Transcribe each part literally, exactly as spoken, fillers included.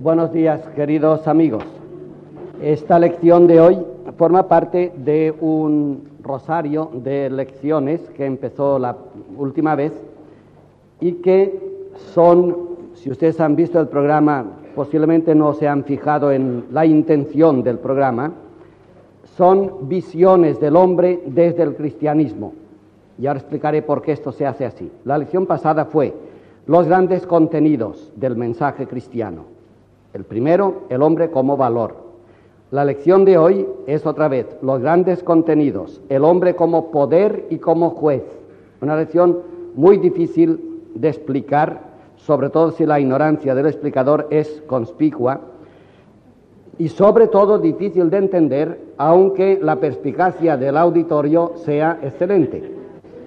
Buenos días, queridos amigos. Esta lección de hoy forma parte de un rosario de lecciones que empezó la última vez y que son, si ustedes han visto el programa, posiblemente no se han fijado en la intención del programa, son visiones del hombre desde el cristianismo. Y ahora explicaré por qué esto se hace así. La lección pasada fue los grandes contenidos del mensaje cristiano. El primero, el hombre como valor. La lección de hoy es otra vez los grandes contenidos, el hombre como poder y como juez. Una lección muy difícil de explicar, sobre todo si la ignorancia del explicador es conspicua, y sobre todo difícil de entender, aunque la perspicacia del auditorio sea excelente.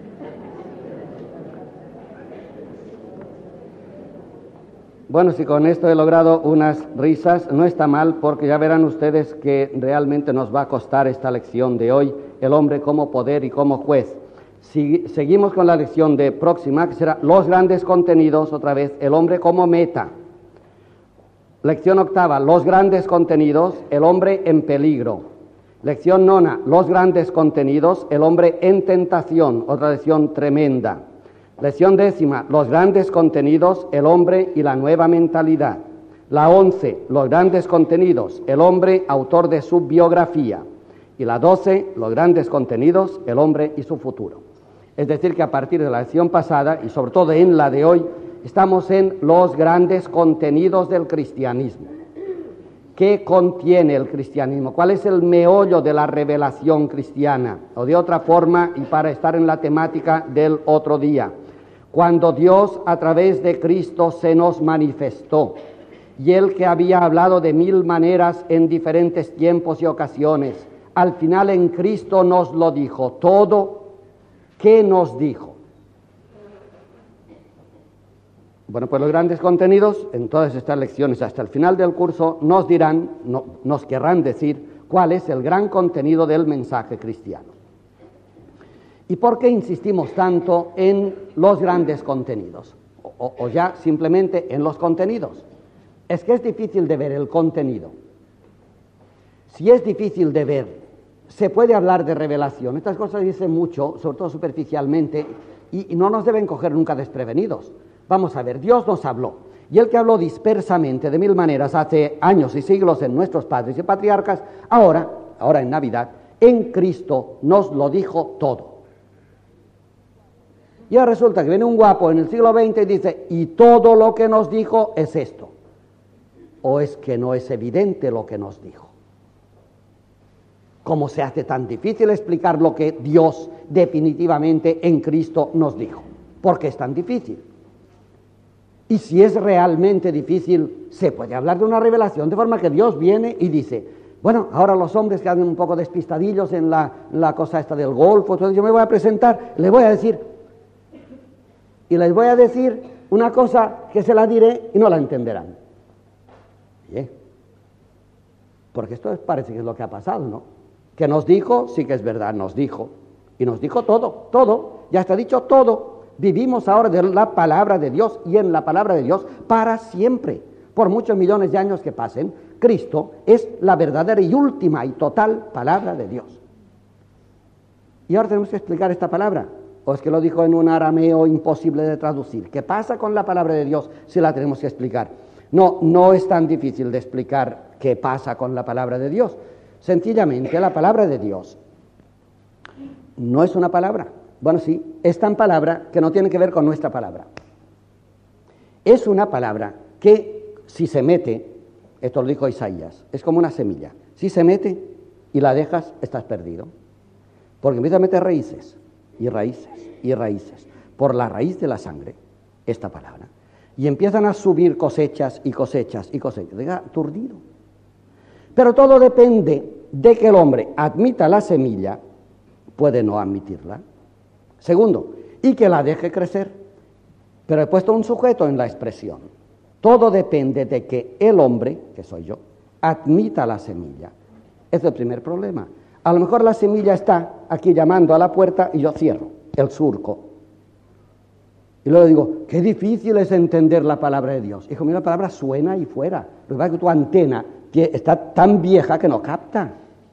Bueno, si con esto he logrado unas risas, no está mal, porque ya verán ustedes que realmente nos va a costar esta lección de hoy, el hombre como poder y como juez. Si, seguimos con la lección de próxima, que será los grandes contenidos, otra vez, el hombre como meta. Lección octava, los grandes contenidos, el hombre en peligro. Lección nona, los grandes contenidos, el hombre en tentación, otra lección tremenda. Lección décima, los grandes contenidos, el hombre y la nueva mentalidad. La once, los grandes contenidos, el hombre autor de su biografía. Y la doce, los grandes contenidos, el hombre y su futuro. Es decir, que a partir de la lección pasada, y sobre todo en la de hoy, estamos en los grandes contenidos del cristianismo. ¿Qué contiene el cristianismo? ¿Cuál es el meollo de la revelación cristiana? O de otra forma, y para estar en la temática del otro día, cuando Dios a través de Cristo se nos manifestó, y Él que había hablado de mil maneras en diferentes tiempos y ocasiones, al final en Cristo nos lo dijo todo. ¿Qué nos dijo? Bueno, pues los grandes contenidos en todas estas lecciones hasta el final del curso nos dirán, no, nos querrán decir cuál es el gran contenido del mensaje cristiano. ¿Y por qué insistimos tanto en los grandes contenidos? O, o ya simplemente en los contenidos. Es que es difícil de ver el contenido. Si es difícil de ver, se puede hablar de revelación. Estas cosas dicen mucho, sobre todo superficialmente, y, y no nos deben coger nunca desprevenidos. Vamos a ver, Dios nos habló, y el que habló dispersamente de mil maneras hace años y siglos en nuestros padres y patriarcas, ahora, ahora en Navidad, en Cristo nos lo dijo todo. Y ahora resulta que viene un guapo en el siglo veinte y dice, y todo lo que nos dijo es esto. ¿O es que no es evidente lo que nos dijo? ¿Cómo se hace tan difícil explicar lo que Dios definitivamente en Cristo nos dijo? ¿Por qué es tan difícil? Y si es realmente difícil, se puede hablar de una revelación, de forma que Dios viene y dice, bueno, ahora los hombres que andan un poco despistadillos en la, la cosa esta del golfo, entonces yo me voy a presentar, les voy a decir, y les voy a decir una cosa que se la diré y no la entenderán. ¿Eh? Porque esto parece que es lo que ha pasado, ¿no? Que nos dijo, sí que es verdad, nos dijo, y nos dijo todo, todo, ya está dicho todo. Vivimos ahora de la palabra de Dios y en la palabra de Dios para siempre. Por muchos millones de años que pasen, Cristo es la verdadera y última y total palabra de Dios. Y ahora tenemos que explicar esta palabra. ¿O es que lo dijo en un arameo imposible de traducir? ¿Qué pasa con la palabra de Dios si la tenemos que explicar? No, no es tan difícil de explicar qué pasa con la palabra de Dios. Sencillamente, la palabra de Dios no es una palabra. Bueno, sí, es tan palabra que no tiene que ver con nuestra palabra. Es una palabra que, si se mete, esto lo dijo Isaías, es como una semilla. Si se mete y la dejas, estás perdido. Porque empieza a meter raíces, y raíces, y raíces, por la raíz de la sangre, esta palabra. Y empiezan a subir cosechas y cosechas y cosechas. Deja aturdido. Pero todo depende de que el hombre admita la semilla, puede no admitirla. Segundo, y que la deje crecer. Pero he puesto un sujeto en la expresión. Todo depende de que el hombre, que soy yo, admita la semilla. Ese es el primer problema. A lo mejor la semilla está aquí llamando a la puerta y yo cierro el surco. Y luego digo, qué difícil es entender la palabra de Dios. Hijo mío, la palabra suena ahí fuera. Lo que pasa es que tu antena está tan vieja que no capta.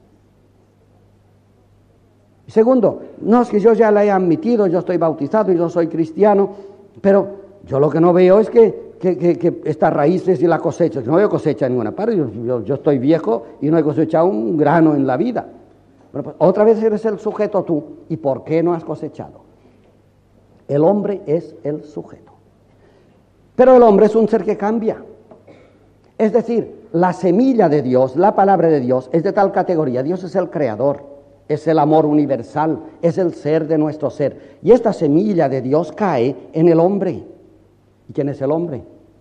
Y segundo, no es que yo ya la he admitido, yo estoy bautizado y yo soy cristiano, pero yo lo que no veo es que, que, que, que estas raíces y la cosecha, no veo cosecha en ninguna parte, yo, yo, yo estoy viejo y no he cosechado un grano en la vida. Bueno, pues otra vez eres el sujeto tú, ¿y por qué no has cosechado? El hombre es el sujeto. Pero el hombre es un ser que cambia. Es decir, la semilla de Dios, la palabra de Dios, es de tal categoría. Dios es el creador, es el amor universal, es el ser de nuestro ser. Y esta semilla de Dios cae en el hombre. ¿Y quién es el hombre?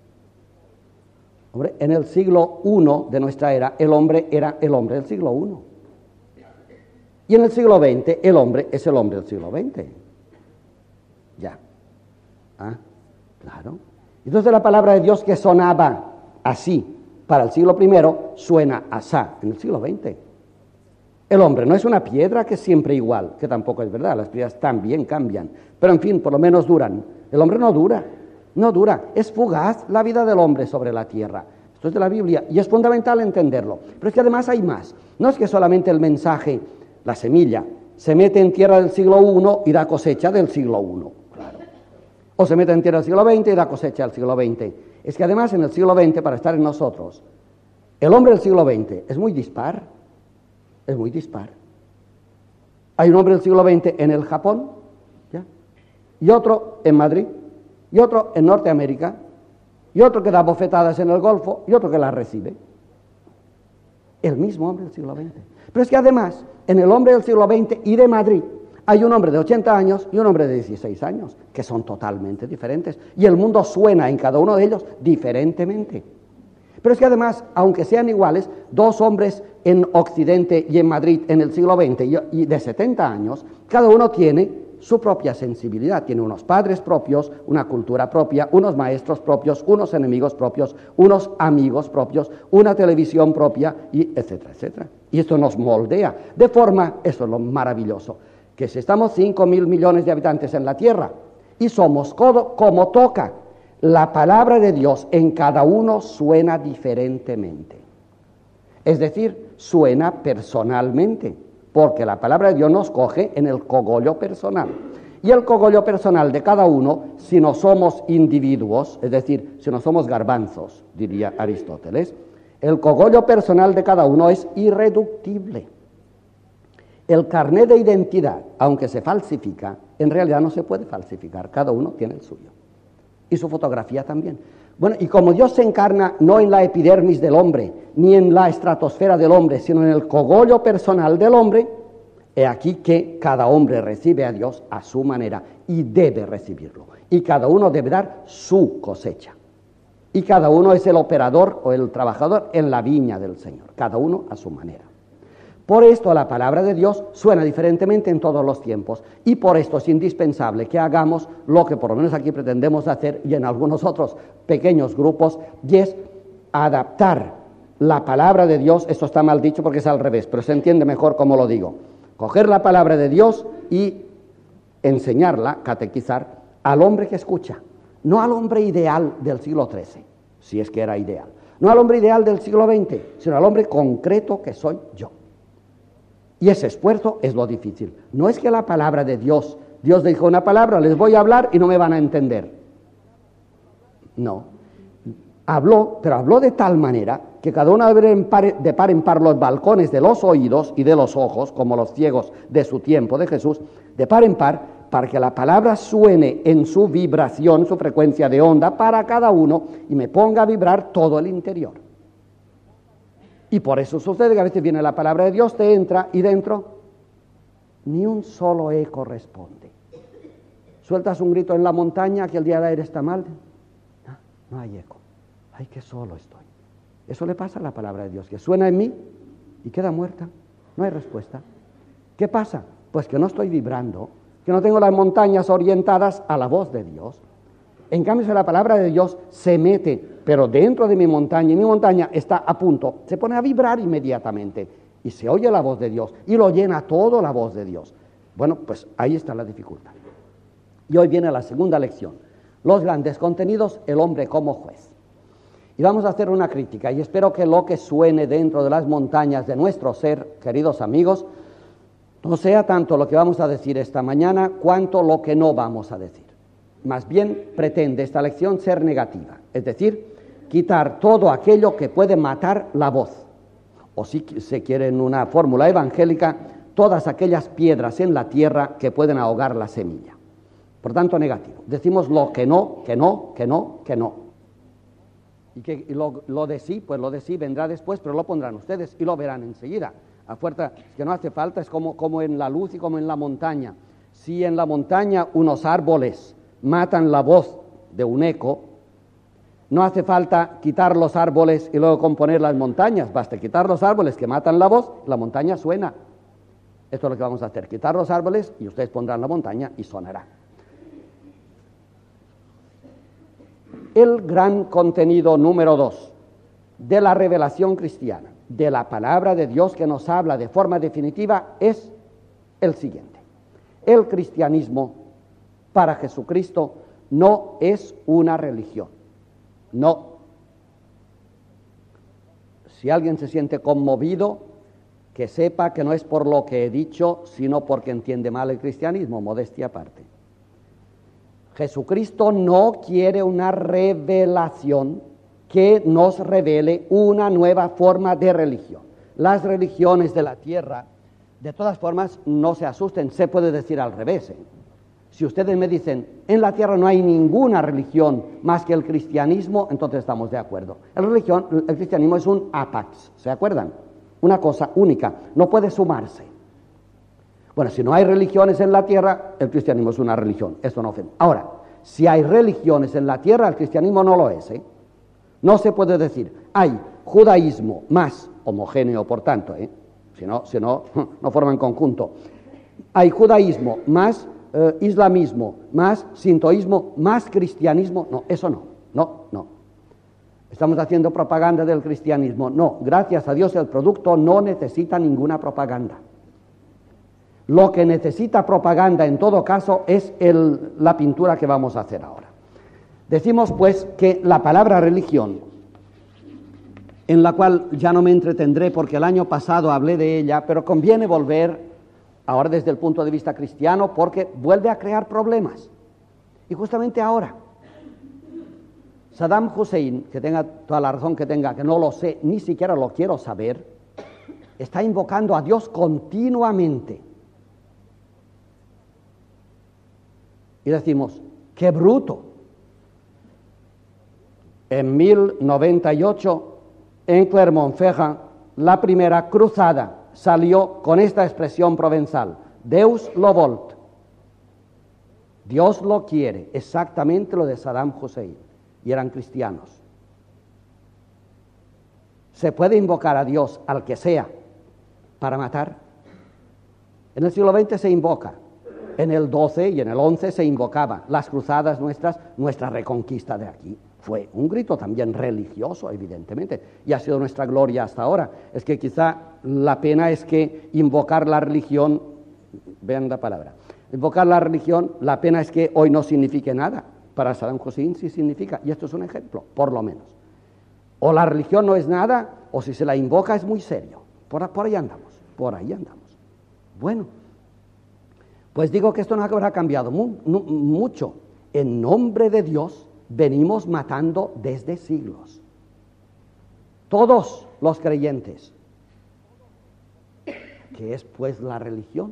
Hombre, en el siglo primero de nuestra era, el hombre era el hombre del siglo primero. Y en el siglo veinte, el hombre es el hombre del siglo veinte. Ya. Ah, claro. Entonces la palabra de Dios que sonaba así para el siglo primero, suena asá en el siglo veinte. El hombre no es una piedra que es siempre igual, que tampoco es verdad, las piedras también cambian, pero en fin, por lo menos duran. El hombre no dura, no dura, es fugaz la vida del hombre sobre la tierra. Esto es de la Biblia y es fundamental entenderlo. Pero es que además hay más, no es que solamente el mensaje, la semilla, se mete en tierra del siglo primero y da cosecha del siglo primero, claro. O se mete en tierra del siglo veinte y da cosecha del siglo veinte. Es que además en el siglo veinte, para estar en nosotros, el hombre del siglo veinte es muy dispar, es muy dispar. Hay un hombre del siglo veinte en el Japón, ¿ya? Y otro en Madrid, y otro en Norteamérica, y otro que da bofetadas en el Golfo, y otro que las recibe. El mismo hombre del siglo veinte. Pero es que además, en el hombre del siglo veinte y de Madrid, hay un hombre de ochenta años y un hombre de dieciséis años, que son totalmente diferentes. Y el mundo suena en cada uno de ellos diferentemente. Pero es que además, aunque sean iguales, dos hombres en Occidente y en Madrid en el siglo veinte y de setenta años, cada uno tiene su propia sensibilidad. Tiene unos padres propios, una cultura propia, unos maestros propios, unos enemigos propios, unos amigos propios, una televisión propia, y etcétera, etcétera. Y esto nos moldea. De forma, eso es lo maravilloso, que si estamos cinco mil millones de habitantes en la Tierra y somos como, como toca, la palabra de Dios en cada uno suena diferentemente. Es decir, suena personalmente, porque la palabra de Dios nos coge en el cogollo personal. Y el cogollo personal de cada uno, si no somos individuos, es decir, si no somos garbanzos, diría Aristóteles, el cogollo personal de cada uno es irreductible. El carnet de identidad, aunque se falsifica, en realidad no se puede falsificar, cada uno tiene el suyo. Y su fotografía también. Bueno, y como Dios se encarna no en la epidermis del hombre, ni en la estratosfera del hombre, sino en el cogollo personal del hombre, he aquí que cada hombre recibe a Dios a su manera y debe recibirlo. Y cada uno debe dar su cosecha. Y cada uno es el operador o el trabajador en la viña del Señor, cada uno a su manera. Por esto la palabra de Dios suena diferentemente en todos los tiempos y por esto es indispensable que hagamos lo que por lo menos aquí pretendemos hacer y en algunos otros pequeños grupos, y es adaptar la palabra de Dios. Esto está mal dicho porque es al revés, pero se entiende mejor como lo digo. Coger la palabra de Dios y enseñarla, catequizar al hombre que escucha, no al hombre ideal del siglo trece, si es que era ideal, no al hombre ideal del siglo veinte, sino al hombre concreto que soy yo. Y ese esfuerzo es lo difícil. No es que la palabra de Dios, Dios dijo una palabra, les voy a hablar y no me van a entender. No. Habló, pero habló de tal manera que cada uno debe ver de par en par los balcones de los oídos y de los ojos, como los ciegos de su tiempo de Jesús, de par en par, para que la palabra suene en su vibración, su frecuencia de onda para cada uno y me ponga a vibrar todo el interior. Y por eso sucede que a veces viene la palabra de Dios, te entra y dentro ni un solo eco responde. Sueltas un grito en la montaña que el día de aire está mal, no, no hay eco. Ay, qué solo estoy. Eso le pasa a la palabra de Dios, que suena en mí y queda muerta, no hay respuesta. ¿Qué pasa? Pues que no estoy vibrando, que no tengo las montañas orientadas a la voz de Dios. En cambio, si la palabra de Dios se mete, pero dentro de mi montaña, y mi montaña está a punto, se pone a vibrar inmediatamente, y se oye la voz de Dios, y lo llena todo la voz de Dios. Bueno, pues ahí está la dificultad. Y hoy viene la segunda lección. los grandes contenidos, el hombre como juez. Y vamos a hacer una crítica, y espero que lo que suene dentro de las montañas de nuestro ser, queridos amigos, no sea tanto lo que vamos a decir esta mañana, cuanto lo que no vamos a decir. Más bien pretende esta lección ser negativa, es decir, quitar todo aquello que puede matar la voz, o si se quiere en una fórmula evangélica, todas aquellas piedras en la tierra que pueden ahogar la semilla. Por tanto, negativo. Decimos lo que no, que no, que no, que no. Y que y lo, lo de sí, pues lo de sí vendrá después, pero lo pondrán ustedes y lo verán enseguida. A fuerza, que no hace falta, es como, como en la luz y como en la montaña. Si en la montaña unos árboles matan la voz de un eco, no hace falta quitar los árboles y luego componer las montañas, basta quitar los árboles que matan la voz, la montaña suena. Esto es lo que vamos a hacer, quitar los árboles y ustedes pondrán la montaña y sonará. El gran contenido número dos de la revelación cristiana, de la palabra de Dios que nos habla de forma definitiva, es el siguiente. El cristianismo para Jesucristo no es una religión, no. Si alguien se siente conmovido, que sepa que no es por lo que he dicho, sino porque entiende mal el cristianismo, modestia aparte. Jesucristo no quiere una revelación que nos revele una nueva forma de religión. Las religiones de la tierra, de todas formas, no se asusten, se puede decir al revés. ¿eh? Si ustedes me dicen, en la tierra no hay ninguna religión más que el cristianismo, entonces estamos de acuerdo. El, religión, el cristianismo es un apax, ¿se acuerdan? Una cosa única, no puede sumarse. Bueno, si no hay religiones en la tierra, el cristianismo es una religión, esto no ofende. Ahora, si hay religiones en la tierra, el cristianismo no lo es, ¿eh? No se puede decir, hay judaísmo más homogéneo, por tanto, ¿eh? si no, si no, no forman conjunto. Hay judaísmo más eh, islamismo, más sintoísmo, más cristianismo. No, eso no, no, no. Estamos haciendo propaganda del cristianismo. No, gracias a Dios el producto no necesita ninguna propaganda. Lo que necesita propaganda en todo caso es el, la pintura que vamos a hacer ahora. Decimos pues que la palabra religión, en la cual ya no me entretendré porque el año pasado hablé de ella, pero conviene volver ahora desde el punto de vista cristiano porque vuelve a crear problemas. Y justamente ahora, Saddam Hussein, que tenga toda la razón que tenga, que no lo sé, ni siquiera lo quiero saber, está invocando a Dios continuamente. Y decimos, ¡qué bruto! En mil noventa y ocho, en Clermont-Ferrand, la primera cruzada salió con esta expresión provenzal, Deus lo volt. Dios lo quiere, exactamente lo de Saddam Hussein, y eran cristianos. ¿Se puede invocar a Dios al que sea para matar? En el siglo veinte se invoca. En el doce y en el once se invocaba. Las cruzadas nuestras, nuestra reconquista de aquí. Fue un grito también religioso, evidentemente, y ha sido nuestra gloria hasta ahora. Es que quizá la pena es que invocar la religión, vean la palabra, invocar la religión, la pena es que hoy no signifique nada. Para Saddam Hussein sí significa, y esto es un ejemplo, por lo menos. O la religión no es nada, o si se la invoca es muy serio. Por, por ahí andamos, por ahí andamos. Bueno, pues digo que esto no habrá cambiado mu- no, mucho. En nombre de Dios venimos matando desde siglos. Todos los creyentes. ¿Qué es pues la religión?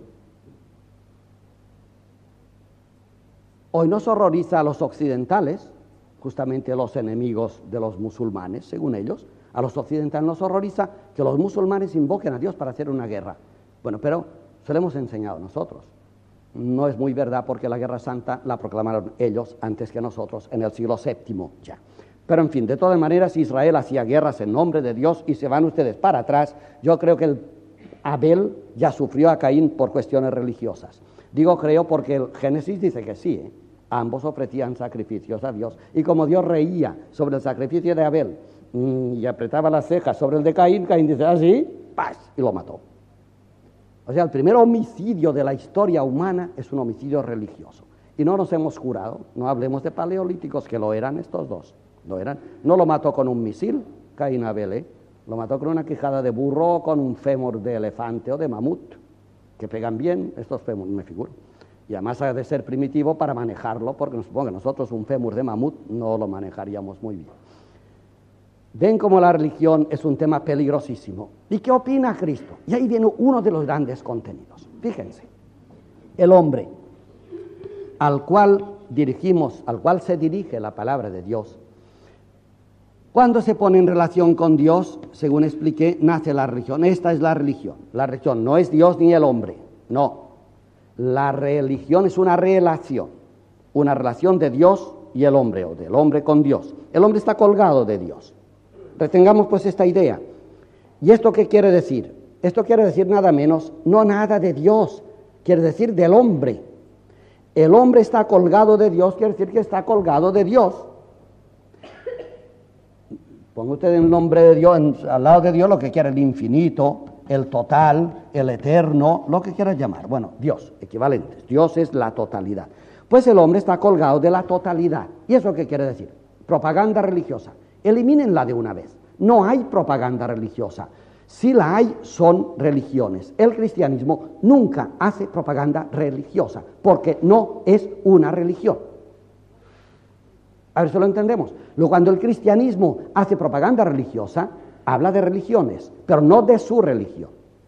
Hoy nos horroriza a los occidentales, justamente los enemigos de los musulmanes, según ellos, a los occidentales nos horroriza que los musulmanes invoquen a Dios para hacer una guerra. Bueno, pero se lo hemos enseñado nosotros. No es muy verdad porque la Guerra Santa la proclamaron ellos antes que nosotros en el siglo séptimo ya. Pero en fin, de todas maneras Israel hacía guerras en nombre de Dios y se van ustedes para atrás. Yo creo que el Abel ya sufrió a Caín por cuestiones religiosas. Digo creo porque el Génesis dice que sí, ¿eh? Ambos ofrecían sacrificios a Dios. Y como Dios reía sobre el sacrificio de Abel mmm, y apretaba las cejas sobre el de Caín, Caín dice así, ¡paz! Y lo mató. O sea, el primer homicidio de la historia humana es un homicidio religioso. Y no nos hemos jurado, no hablemos de paleolíticos, que lo eran estos dos, lo eran. No lo mató con un misil, Caín Abel, ¿eh? Lo mató con una quijada de burro o con un fémur de elefante o de mamut, que pegan bien estos fémur, me figuro. Y además ha de ser primitivo para manejarlo, porque nos supongo que nosotros un fémur de mamut no lo manejaríamos muy bien. Ven cómo la religión es un tema peligrosísimo. ¿Y qué opina Cristo? Y ahí viene uno de los grandes contenidos. Fíjense, el hombre al cual dirigimos, al cual se dirige la palabra de Dios, cuando se pone en relación con Dios, según expliqué, nace la religión. Esta es la religión. La religión no es Dios ni el hombre, no. La religión es una relación, una relación de Dios y el hombre, o del hombre con Dios. El hombre está colgado de Dios. Retengamos pues esta idea. ¿Y esto qué quiere decir? Esto quiere decir nada menos, no nada de Dios, quiere decir del hombre. El hombre está colgado de Dios, quiere decir que está colgado de Dios. Ponga usted el nombre de Dios, en, al lado de Dios lo que quiera, el infinito, el total, el eterno, lo que quiera llamar. Bueno, Dios, equivalentes. Dios es la totalidad. Pues el hombre está colgado de la totalidad. ¿Y eso qué quiere decir? Propaganda religiosa. Elimínenla de una vez. No hay propaganda religiosa. Si la hay, son religiones. El cristianismo nunca hace propaganda religiosa, porque no es una religión. A ver si lo entendemos. Luego, cuando el cristianismo hace propaganda religiosa, habla de religiones, pero no de su religión.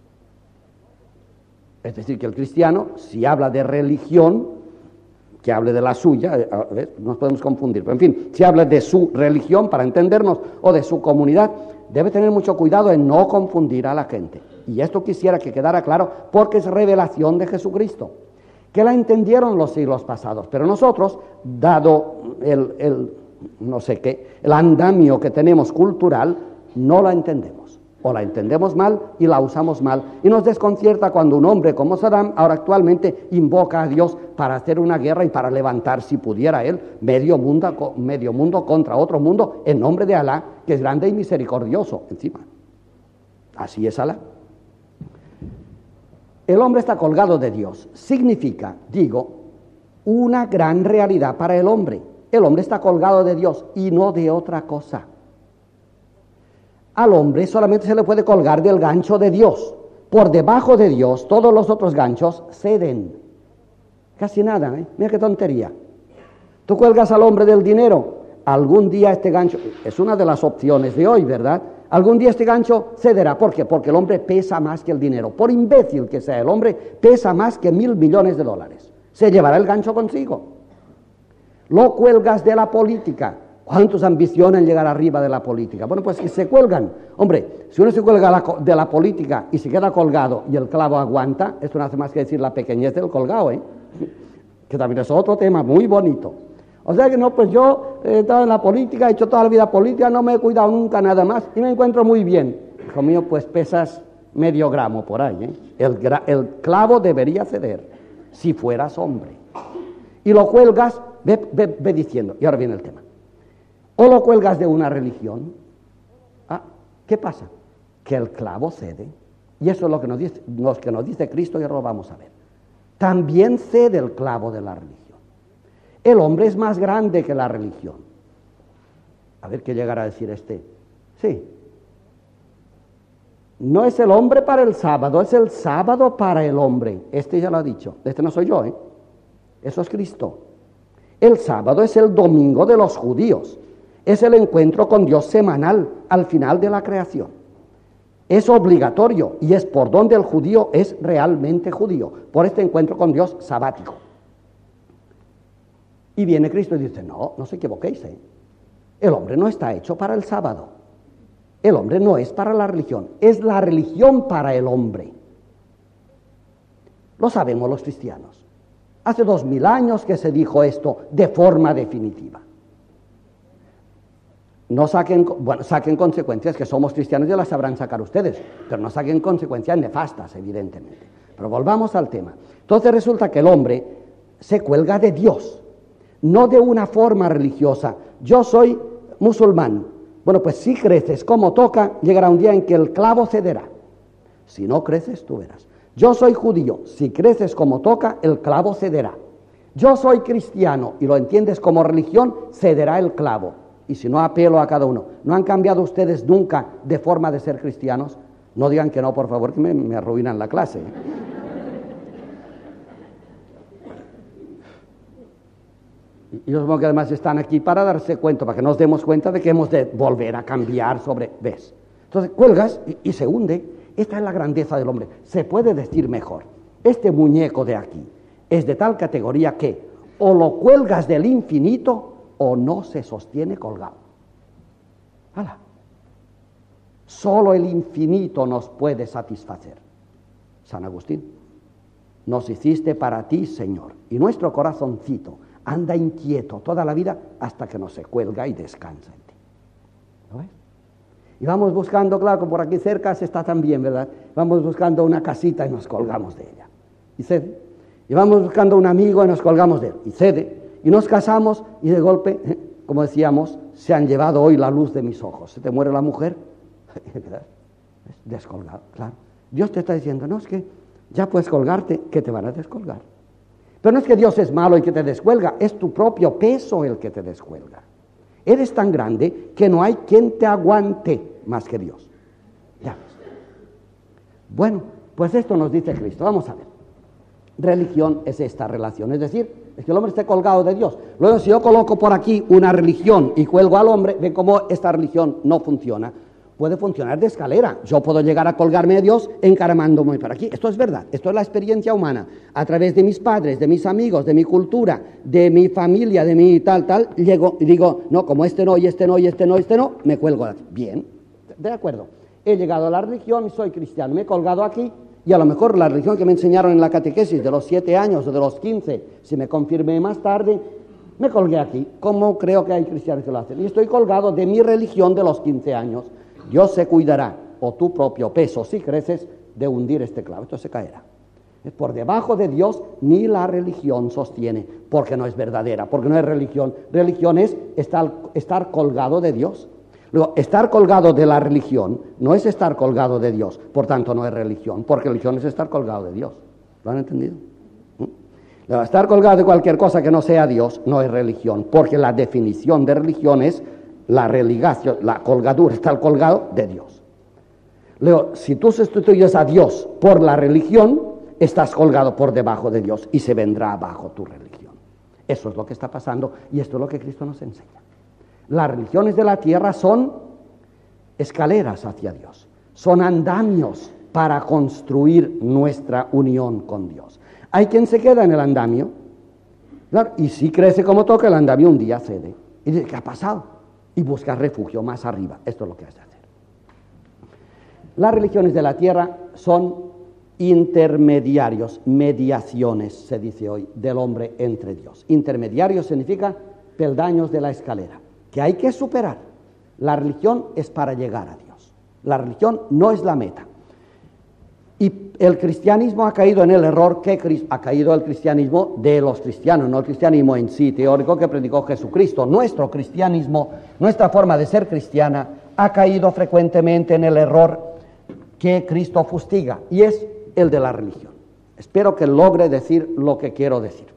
Es decir, que el cristiano, si habla de religión, que hable de la suya, a ver, nos podemos confundir, pero en fin, si habla de su religión, para entendernos, o de su comunidad, debe tener mucho cuidado en no confundir a la gente. Y esto quisiera que quedara claro, porque es revelación de Jesucristo, que la entendieron los siglos pasados, pero nosotros, dado el, el no sé qué, el andamio que tenemos cultural, no la entendemos, o la entendemos mal y la usamos mal, y nos desconcierta cuando un hombre como Saddam ahora actualmente invoca a Dios para hacer una guerra y para levantar, si pudiera él, medio mundo, medio mundo contra otro mundo, en nombre de Alá, que es grande y misericordioso encima. Así es Alá. El hombre está colgado de Dios. Significa, digo, una gran realidad para el hombre. El hombre está colgado de Dios y no de otra cosa. Al hombre solamente se le puede colgar del gancho de Dios. Por debajo de Dios, todos los otros ganchos ceden. Casi nada, ¿eh? Mira qué tontería. Tú cuelgas al hombre del dinero. Algún día este gancho, es una de las opciones de hoy, ¿verdad? Algún día este gancho cederá. ¿Por qué? Porque el hombre pesa más que el dinero. Por imbécil que sea el hombre, pesa más que mil millones de dólares. Se llevará el gancho consigo. Lo cuelgas de la política. ¿Cuántos ambicionan llegar arriba de la política? Bueno, pues si se cuelgan. Hombre, si uno se cuelga de la política y se queda colgado y el clavo aguanta, esto no hace más que decir la pequeñez del colgado, ¿eh? Que también es otro tema muy bonito. O sea que no, pues yo he estado en la política, he hecho toda la vida política, no me he cuidado nunca nada más y me encuentro muy bien. Hijo mío, pues pesas medio gramo por ahí, ¿eh? El, gra- el clavo debería ceder si fueras hombre. Y lo cuelgas, ve, ve, ve diciendo, y ahora viene el tema. O lo cuelgas de una religión. Ah, ¿qué pasa? Que el clavo cede. Y eso es lo que nos dice, lo que nos dice Cristo y ahora lo vamos a ver. También cede el clavo de la religión. El hombre es más grande que la religión. A ver qué llegará a decir este. Sí. No es el hombre para el sábado, es el sábado para el hombre. Este ya lo ha dicho. Este no soy yo, ¿eh? Eso es Cristo. El sábado es el domingo de los judíos. Es el encuentro con Dios semanal al final de la creación. Es obligatorio y es por donde el judío es realmente judío, por este encuentro con Dios sabático. Y viene Cristo y dice, no, no os equivoquéis, ¿eh? El hombre no está hecho para el sábado. El hombre no es para la religión, es la religión para el hombre. Lo sabemos los cristianos. Hace dos mil años que se dijo esto de forma definitiva. No saquen, bueno, saquen consecuencias que somos cristianos, ya las sabrán sacar ustedes, pero no saquen consecuencias nefastas, evidentemente. Pero volvamos al tema. Entonces resulta que el hombre se cuelga de Dios, no de una forma religiosa. Yo soy musulmán. Bueno, pues si creces como toca, llegará un día en que el clavo cederá. Si no creces, tú verás. Yo soy judío. Si creces como toca, el clavo cederá. yo soy cristiano y lo entiendes como religión, cederá el clavo. Y si no, apelo a cada uno. ¿No han cambiado ustedes nunca de forma de ser cristianos? No digan que no, por favor, que me, me arruinan la clase. Y yo supongo que además están aquí para darse cuenta, para que nos demos cuenta de que hemos de volver a cambiar sobre... ¿Ves? Entonces cuelgas y, y se hunde. Esta es la grandeza del hombre. Se puede decir mejor. Este muñeco de aquí es de tal categoría que o lo cuelgas del infinito o no se sostiene colgado. ¡Hala! Solo el infinito nos puede satisfacer. San Agustín, nos hiciste para ti, Señor, y nuestro corazoncito anda inquieto toda la vida hasta que nos se cuelga y descansa en ti. ¿Lo ves? Y vamos buscando, claro, que por aquí cerca se está también, ¿verdad? Vamos buscando una casita y nos colgamos de ella. Y cede. Y vamos buscando un amigo y nos colgamos de él. Y cede. Y nos casamos y de golpe, ¿eh? como decíamos, se han llevado hoy la luz de mis ojos. Se te muere la mujer, descolgado, claro. Dios te está diciendo, no, es que ya puedes colgarte, que te van a descolgar. Pero no es que Dios es malo y que te descuelga, es tu propio peso el que te descuelga. Eres tan grande que no hay quien te aguante más que Dios. Ya ves. Bueno, pues esto nos dice Cristo. Vamos a ver. Religión es esta relación, es decir, es que el hombre esté colgado de Dios. Luego, si yo coloco por aquí una religión y cuelgo al hombre, ven cómo esta religión no funciona. Puede funcionar de escalera. Yo puedo llegar a colgarme de Dios encaramándome por aquí. Esto es verdad, esto es la experiencia humana. A través de mis padres, de mis amigos, de mi cultura, de mi familia, de mi tal, tal, llego y digo, no, como este no, y este no, y este no, y este no, me cuelgo aquí. Bien, de acuerdo. He llegado a la religión y soy cristiano, me he colgado aquí, y a lo mejor la religión que me enseñaron en la catequesis de los siete años o de los quince, si me confirmé más tarde, me colgué aquí, como creo que hay cristianos que lo hacen. Y estoy colgado de mi religión de los quince años. Dios se cuidará, o tu propio peso, si creces, de hundir este clavo. Esto se caerá. Por debajo de Dios ni la religión sostiene, porque no es verdadera, porque no es religión. Religión es estar, estar colgado de Dios. Luego, estar colgado de la religión no es estar colgado de Dios, por tanto no es religión, porque religión es estar colgado de Dios. ¿Lo han entendido? ¿Mm? Luego, estar colgado de cualquier cosa que no sea Dios no es religión, porque la definición de religión es la religación, la colgadura, estar colgado de Dios. Luego, si tú sustituyes a Dios por la religión, estás colgado por debajo de Dios y se vendrá abajo tu religión. Eso es lo que está pasando y esto es lo que Cristo nos enseña. Las religiones de la tierra son escaleras hacia Dios, son andamios para construir nuestra unión con Dios. Hay quien se queda en el andamio, claro, y si crece como toca, el andamio un día cede. Y dice, ¿qué ha pasado? Y busca refugio más arriba. Esto es lo que has de hacer. Las religiones de la tierra son intermediarios, mediaciones, se dice hoy, del hombre entre Dios. Intermediarios significa peldaños de la escalera, que hay que superar. La religión es para llegar a Dios. La religión no es la meta. Y el cristianismo ha caído en el error que ha caído el cristianismo de los cristianos, no el cristianismo en sí teórico que predicó Jesucristo. Nuestro cristianismo, nuestra forma de ser cristiana, ha caído frecuentemente en el error que Cristo fustiga, y es el de la religión. Espero que logre decir lo que quiero decir.